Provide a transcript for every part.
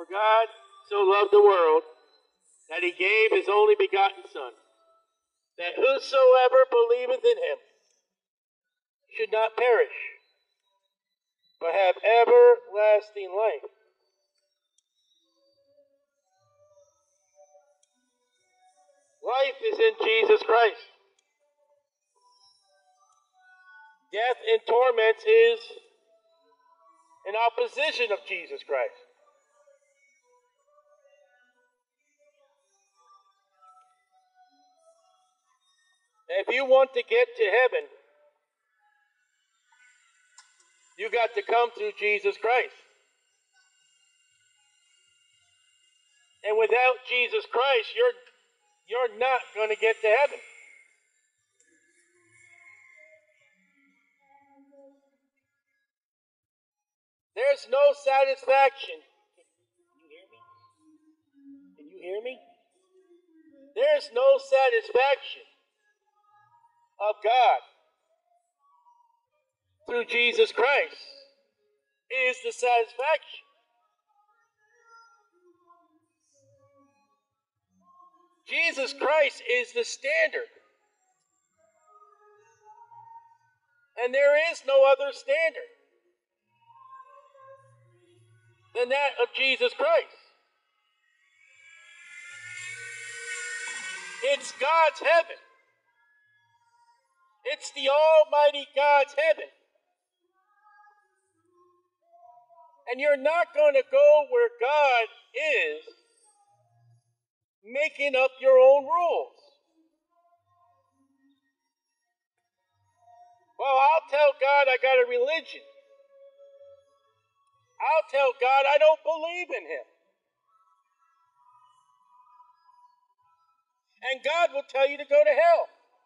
God so loved the world that he gave his only begotten Son, that whosoever believeth in him should not perish, but have everlasting life. Life is in Jesus Christ. Death and torment is in opposition of Jesus Christ. And if you want to get to heaven, you got to come through Jesus Christ. And without Jesus Christ, you're not going to get to heaven. There's no satisfaction. Can you hear me? There's no satisfaction of God through Jesus Christ is the satisfaction. Jesus Christ is the standard. And there is no other standard than that of Jesus Christ. It's God's heaven. It's the Almighty God's heaven. And you're not going to go where God is making up your own rules. Well, I'll tell God I got a religion. I'll tell God I don't believe in him. And God will tell you to go to hell.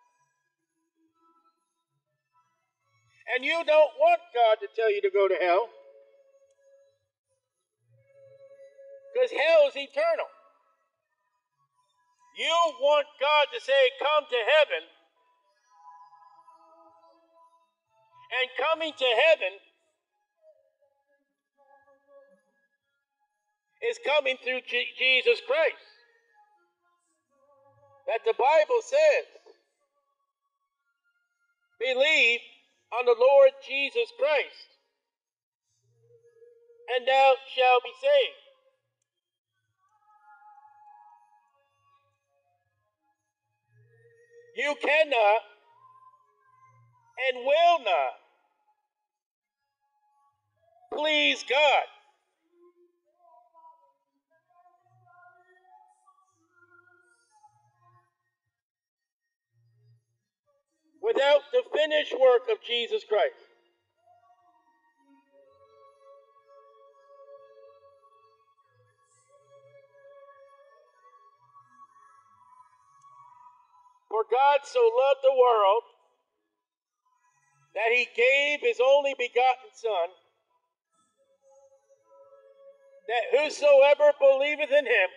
And you don't want God to tell you to go to hell, because hell is eternal. You want God to say, come to heaven. And coming to heaven is coming through Jesus Christ. That the Bible says, believe on the Lord Jesus Christ, and thou shalt be saved. You cannot and will not please God without the finished work of Jesus Christ. For God so loved the world that he gave his only begotten Son, that whosoever believeth in him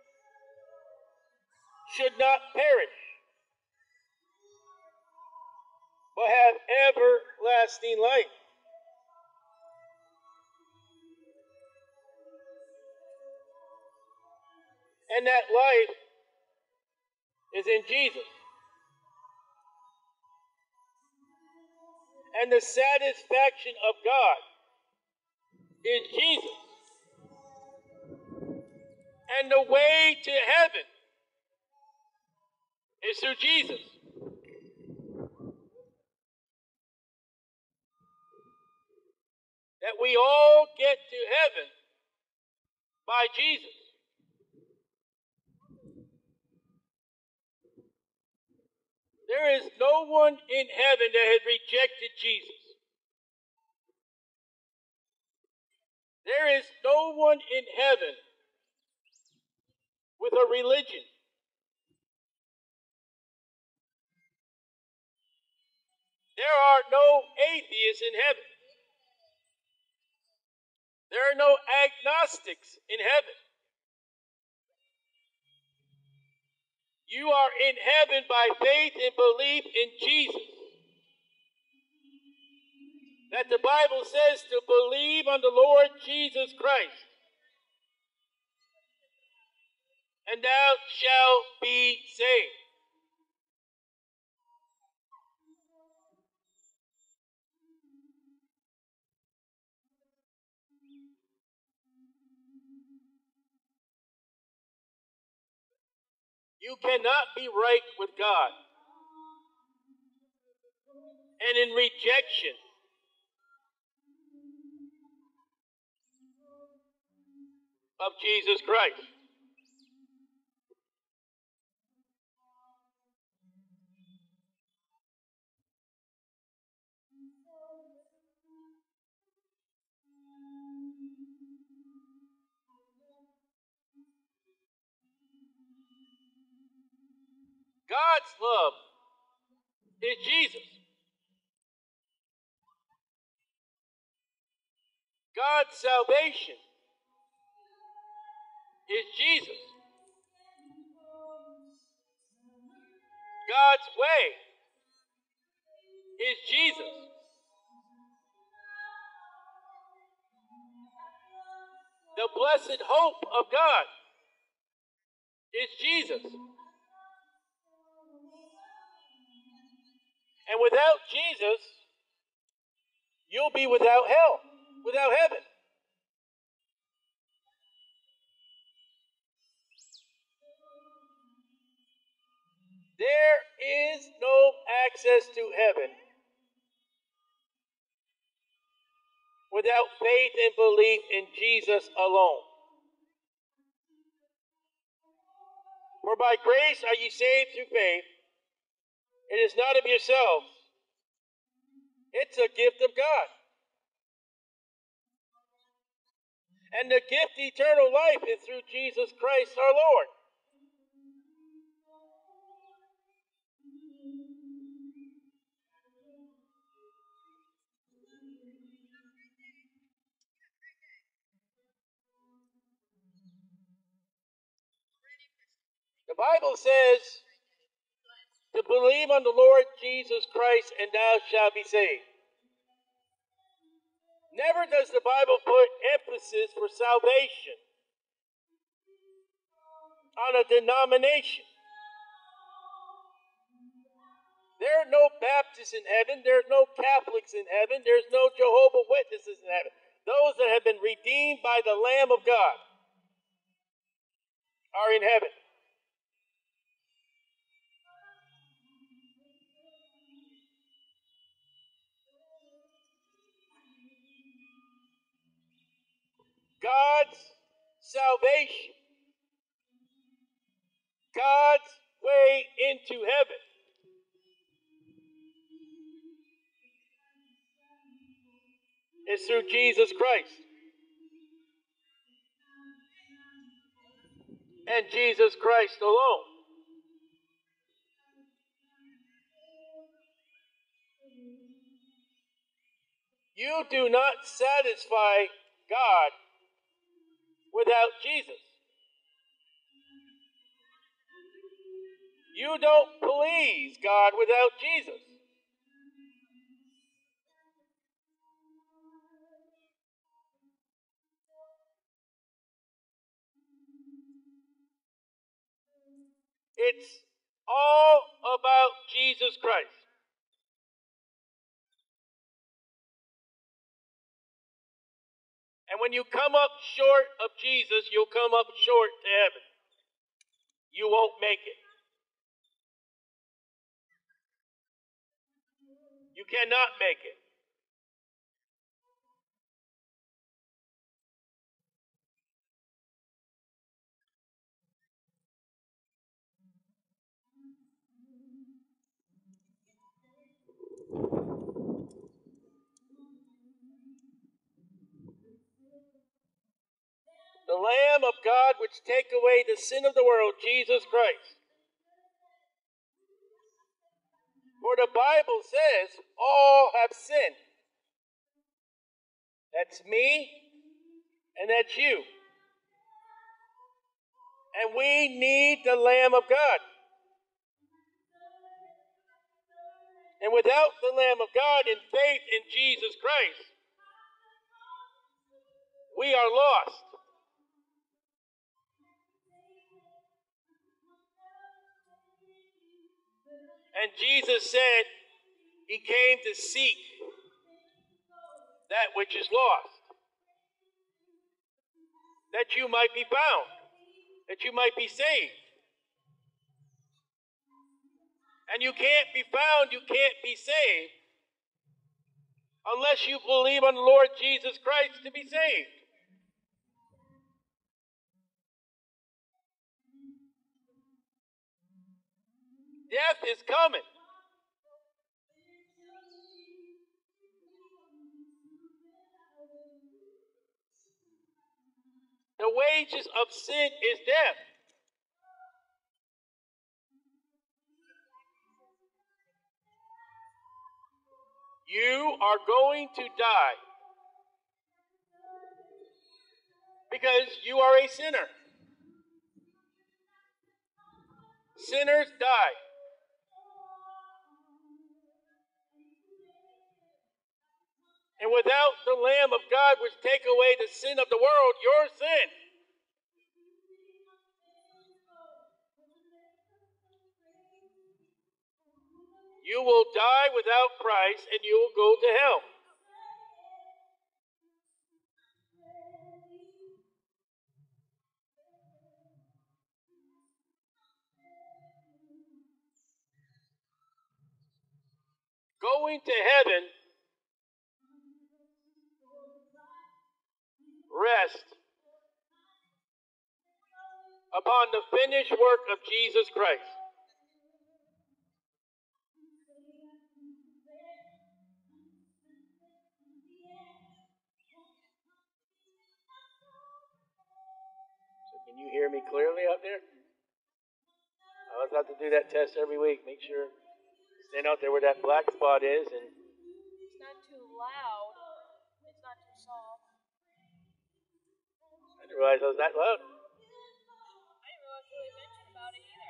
should not perish, but have everlasting life. And that life is in Jesus. And the satisfaction of God is Jesus. And the way to heaven is through Jesus. That we all get to heaven by Jesus. There is no one in heaven that has rejected Jesus. There is no one in heaven with a religion. There are no atheists in heaven. There are no agnostics in heaven. You are in heaven by faith and belief in Jesus. That the Bible says to believe on the Lord Jesus Christ, and thou shalt be saved. You cannot be right with God and in rejection of Jesus Christ. God's love is Jesus. God's salvation is Jesus. God's way is Jesus. The blessed hope of God is Jesus. And without Jesus, you'll be without hell, without heaven. There is no access to heaven without faith and belief in Jesus alone. For by grace are ye saved through faith. It is not of yourselves. It's a gift of God. And the gift of eternal life is through Jesus Christ our Lord. The Bible says to believe on the Lord Jesus Christ and thou shalt be saved. Never does the Bible put emphasis for salvation on a denomination. There are no Baptists in heaven. There's no Catholics in heaven. There's no Jehovah's Witnesses in heaven. Those that have been redeemed by the Lamb of God are in heaven. God's salvation, God's way into heaven is through Jesus Christ. And Jesus Christ alone. You do not satisfy God without Jesus. You don't please God without Jesus. It's all about Jesus Christ. And when you come up short of Jesus, you'll come up short to heaven. You won't make it. You cannot make it. The Lamb of God which take away the sin of the world, Jesus Christ. For the Bible says, all have sinned. That's me, and that's you. And we need the Lamb of God. And without the Lamb of God and faith in Jesus Christ, we are lost. And Jesus said he came to seek that which is lost, that you might be found, that you might be saved. And you can't be found, you can't be saved, unless you believe on the Lord Jesus Christ to be saved. Death is coming. The wages of sin is death. You are going to die because you are a sinner. Sinners die. And without the Lamb of God which take away the sin of the world, your sin, you will die without Christ and you will go to hell. Going to heaven rests upon the finished work of Jesus Christ. So can you hear me clearly out there? I always have to do that test every week. Make sure stand out there where that black spot is, and it's not too loud. It's not too soft. I didn't realize I was that loud. I didn't realize really mention about it either.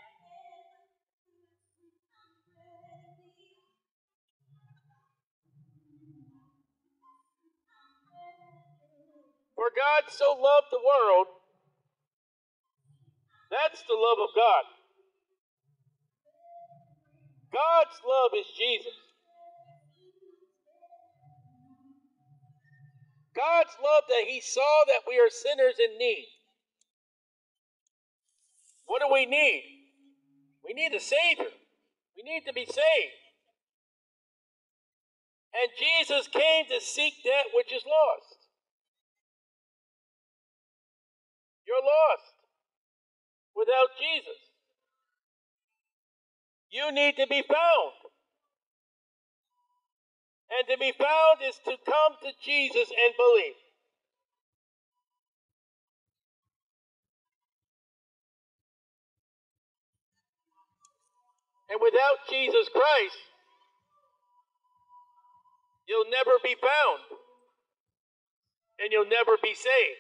For God so loved the world, that's the love of God. God's love is Jesus. God's love that he saw that we are sinners in need. What do we need? We need a Savior. We need to be saved. And Jesus came to seek that which is lost. You're lost without Jesus. You need to be found. And to be found is to come to Jesus and believe. And without Jesus Christ, you'll never be found. And you'll never be saved.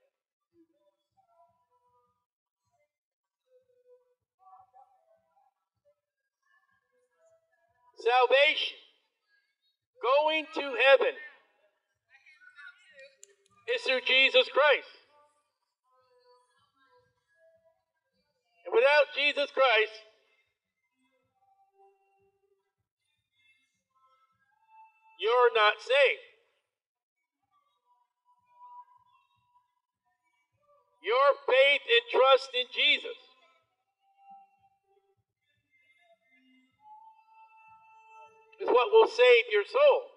Salvation, going to heaven, is through Jesus Christ. And without Jesus Christ, you're not saved. Your faith and trust in Jesus is what will save your soul.